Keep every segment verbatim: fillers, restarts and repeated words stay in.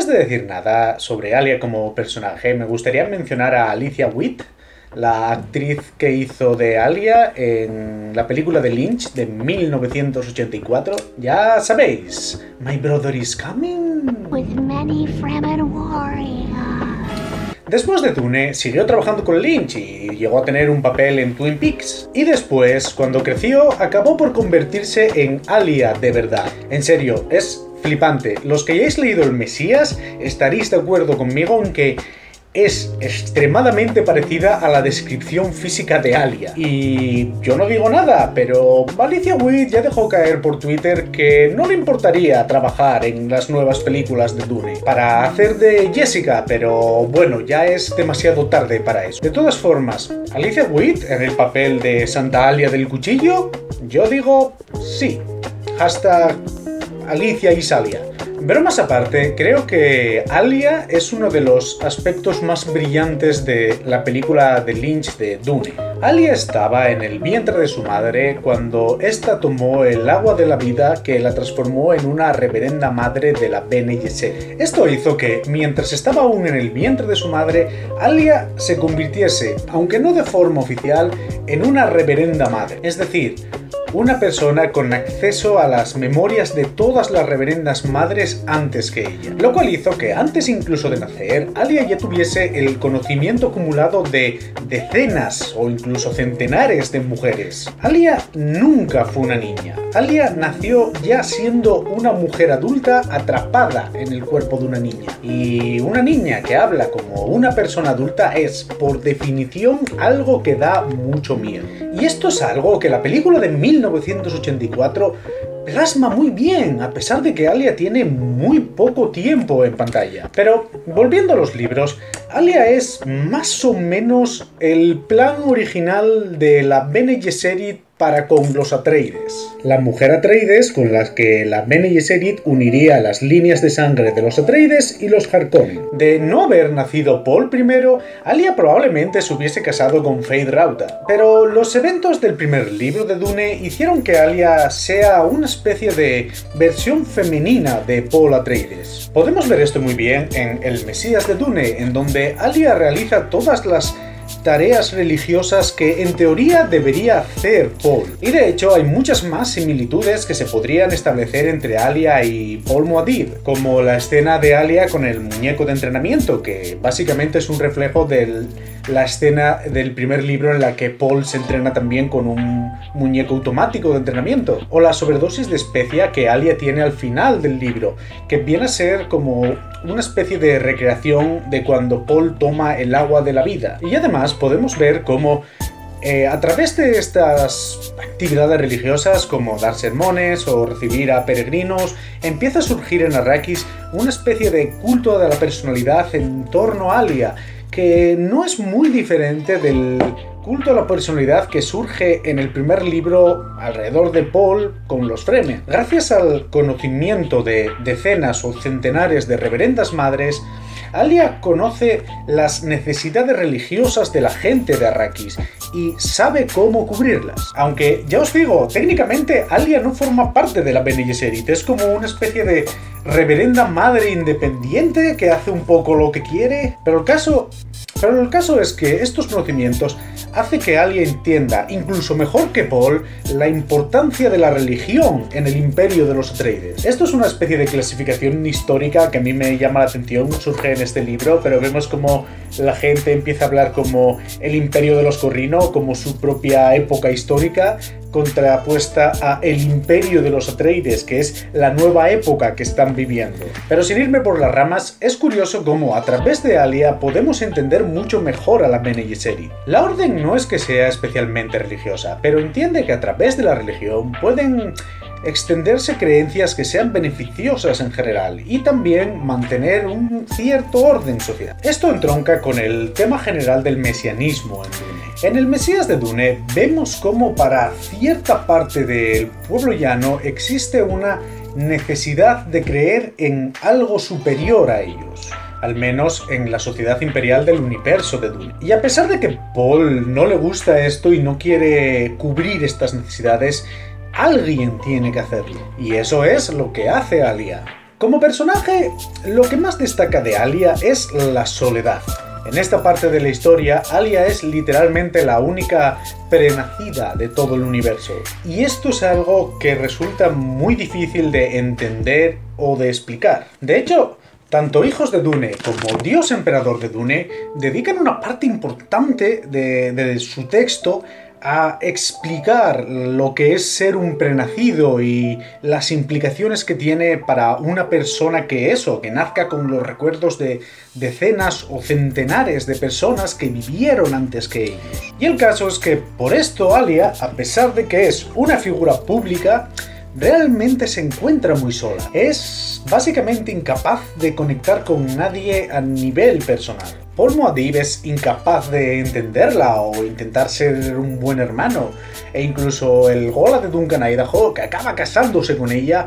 de decir nada sobre Alia como personaje, me gustaría mencionar a Alicia Witt, la actriz que hizo de Alia en la película de Lynch de mil novecientos ochenta y cuatro. Ya sabéis, My Brother is Coming. With many Fremen warriors. Después de Dune, siguió trabajando con Lynch y llegó a tener un papel en Twin Peaks. Y después, cuando creció, acabó por convertirse en Alia de verdad. En serio, es flipante. Los que hayáis leído El Mesías estaréis de acuerdo conmigo en que es extremadamente parecida a la descripción física de Alia. Y yo no digo nada, pero Alicia Witt ya dejó caer por Twitter que no le importaría trabajar en las nuevas películas de Dune para hacer de Jessica, pero bueno, ya es demasiado tarde para eso. De todas formas, Alicia Witt en el papel de Santa Alia del Cuchillo, yo digo sí. Hashtag Alicia y Salia. Bromas aparte, creo que Alia es uno de los aspectos más brillantes de la película de Lynch de Dune. Alia estaba en el vientre de su madre cuando ésta tomó el agua de la vida que la transformó en una reverenda madre de la Bene Gesserit. Esto hizo que, mientras estaba aún en el vientre de su madre, Alia se convirtiese, aunque no de forma oficial, en una reverenda madre. Es decir, una persona con acceso a las memorias de todas las reverendas madres antes que ella. Lo cual hizo que antes incluso de nacer, Alia ya tuviese el conocimiento acumulado de decenas o incluso centenares de mujeres. Alia nunca fue una niña. Alia nació ya siendo una mujer adulta atrapada en el cuerpo de una niña. Y una niña que habla como una persona adulta es, por definición, algo que da mucho miedo. Y esto es algo que la película de mil novecientos ochenta y cuatro plasma muy bien, a pesar de que Alia tiene muy poco tiempo en pantalla. Pero, volviendo a los libros, Alia es más o menos el plan original de la Bene Gesserit para con los Atreides. La mujer Atreides con la que la Bene Gesserit uniría las líneas de sangre de los Atreides y los Harkonnen. De no haber nacido Paul primero, Alia probablemente se hubiese casado con Feyd Rautha. Pero los eventos del primer libro de Dune hicieron que Alia sea una especie de versión femenina de Paul Atreides. Podemos ver esto muy bien en El Mesías de Dune, en donde Alia realiza todas las tareas religiosas que en teoría debería hacer Paul. Y de hecho hay muchas más similitudes que se podrían establecer entre Alia y Paul Muad'Dib, como la escena de Alia con el muñeco de entrenamiento, que básicamente es un reflejo de la escena del primer libro en la que Paul se entrena también con un muñeco automático de entrenamiento, o la sobredosis de especia que Alia tiene al final del libro, que viene a ser como una especie de recreación de cuando Paul toma el agua de la vida. Y además podemos ver cómo eh, a través de estas actividades religiosas como dar sermones o recibir a peregrinos, empieza a surgir en Arrakis una especie de culto de la personalidad en torno a Alia, que no es muy diferente del culto a la personalidad que surge en el primer libro alrededor de Paul con los Fremen. Gracias al conocimiento de decenas o centenares de reverendas madres, Alia conoce las necesidades religiosas de la gente de Arrakis y sabe cómo cubrirlas. Aunque, ya os digo, técnicamente Alia no forma parte de la Bene Gesserit, es como una especie de reverenda madre independiente que hace un poco lo que quiere, pero el caso... Pero el caso es que estos conocimientos hace que Alia entienda, incluso mejor que Paul, la importancia de la religión en el imperio de los Atreides. Esto es una especie de clasificación histórica que a mí me llama la atención, surge en este libro, pero vemos como la gente empieza a hablar como el imperio de los Corrino, como su propia época histórica, contrapuesta a el imperio de los Atreides, que es la nueva época que están viviendo. Pero sin irme por las ramas, es curioso cómo a través de Alia podemos entender mucho mejor a la Bene Gesserit. La orden no es que sea especialmente religiosa, pero entiende que a través de la religión pueden extenderse creencias que sean beneficiosas en general y también mantener un cierto orden social. Esto entronca con el tema general del mesianismo en Dune. En el Mesías de Dune vemos cómo para cierta parte del pueblo llano existe una necesidad de creer en algo superior a ellos, al menos en la sociedad imperial del universo de Dune. Y a pesar de que Paul no le gusta esto y no quiere cubrir estas necesidades, alguien tiene que hacerlo. Y eso es lo que hace Alia. Como personaje, lo que más destaca de Alia es la soledad. En esta parte de la historia, Alia es literalmente la única prenacida de todo el universo. Y esto es algo que resulta muy difícil de entender o de explicar. De hecho, tanto Hijos de Dune como Dios Emperador de Dune dedican una parte importante de, de su texto a explicar lo que es ser un prenacido y las implicaciones que tiene para una persona que eso, que nazca con los recuerdos de decenas o centenares de personas que vivieron antes que ellos. Y el caso es que por esto Alia, a pesar de que es una figura pública, realmente se encuentra muy sola. Es básicamente incapaz de conectar con nadie a nivel personal. Paul Muad'Dib es incapaz de entenderla o intentar ser un buen hermano, e incluso el Gola de Duncan Idaho, que acaba casándose con ella,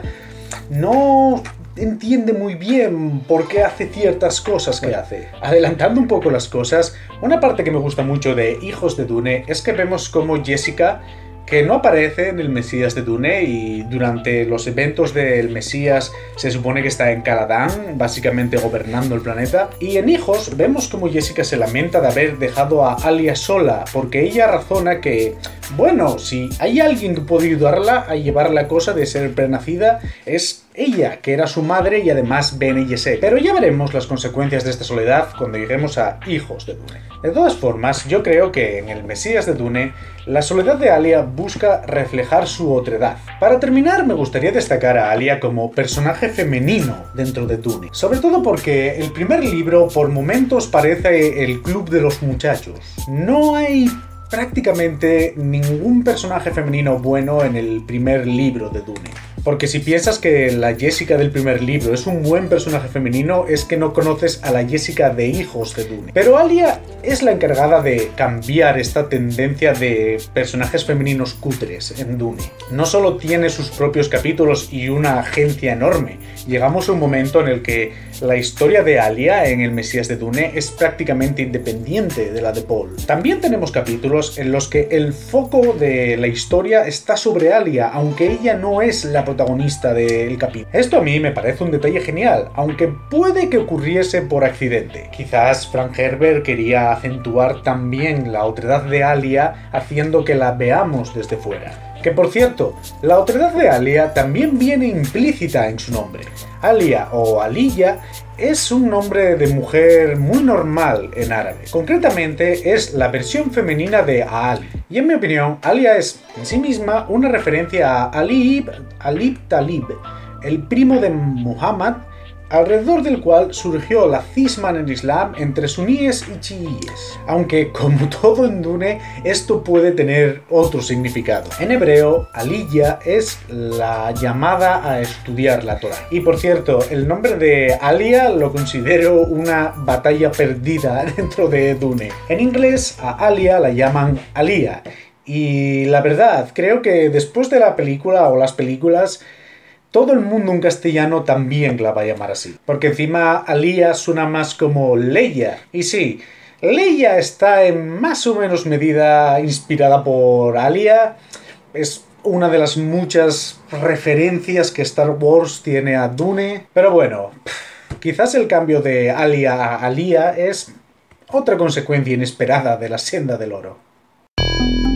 no entiende muy bien por qué hace ciertas cosas que hace. Adelantando un poco las cosas, una parte que me gusta mucho de Hijos de Dune es que vemos cómo Jessica, que no aparece en el Mesías de Dune y durante los eventos del Mesías se supone que está en Caladan, básicamente gobernando el planeta, y en Hijos vemos como Jessica se lamenta de haber dejado a Alia sola, porque ella razona que, bueno, si hay alguien que puede ayudarla a llevar la cosa de ser prenacida, es ella, que era su madre y además Bene Gesserit. Pero ya veremos las consecuencias de esta soledad cuando lleguemos a Hijos de Dune. De todas formas, yo creo que en el Mesías de Dune, la soledad de Alia busca reflejar su otredad. Para terminar, me gustaría destacar a Alia como personaje femenino dentro de Dune. Sobre todo porque el primer libro por momentos parece el club de los muchachos. No hay prácticamente ningún personaje femenino bueno en el primer libro de Dune. Porque si piensas que la Jessica del primer libro es un buen personaje femenino, es que no conoces a la Jessica de Hijos de Dune. Pero Alia es la encargada de cambiar esta tendencia de personajes femeninos cutres en Dune. No solo tiene sus propios capítulos y una agencia enorme, llegamos a un momento en el que la historia de Alia en el Mesías de Dune es prácticamente independiente de la de Paul. También tenemos capítulos en los que el foco de la historia está sobre Alia, aunque ella no es la protagonista del capítulo. Esto a mí me parece un detalle genial, aunque puede que ocurriese por accidente. Quizás Frank Herbert quería acentuar también la otredad de Alia haciendo que la veamos desde fuera. Que por cierto, la otredad de Alia también viene implícita en su nombre. Alia o Aliya es un nombre de mujer muy normal en árabe. Concretamente es la versión femenina de Ali. Y en mi opinión, Alia es en sí misma una referencia a Ali ibn Talib, el primo de Muhammad, alrededor del cual surgió la cisma en el Islam entre suníes y chiíes. Aunque, como todo en Dune, esto puede tener otro significado. En hebreo, Aliya es la llamada a estudiar la Torá. Y por cierto, el nombre de Alia lo considero una batalla perdida dentro de Dune. En inglés, a Alia la llaman Alia. Y la verdad, creo que después de la película o las películas, todo el mundo en castellano también la va a llamar así. Porque encima Alia suena más como Leia. Y sí, Leia está en más o menos medida inspirada por Alia. Es una de las muchas referencias que Star Wars tiene a Dune. Pero bueno, quizás el cambio de Alia a Alia es otra consecuencia inesperada de la senda del oro.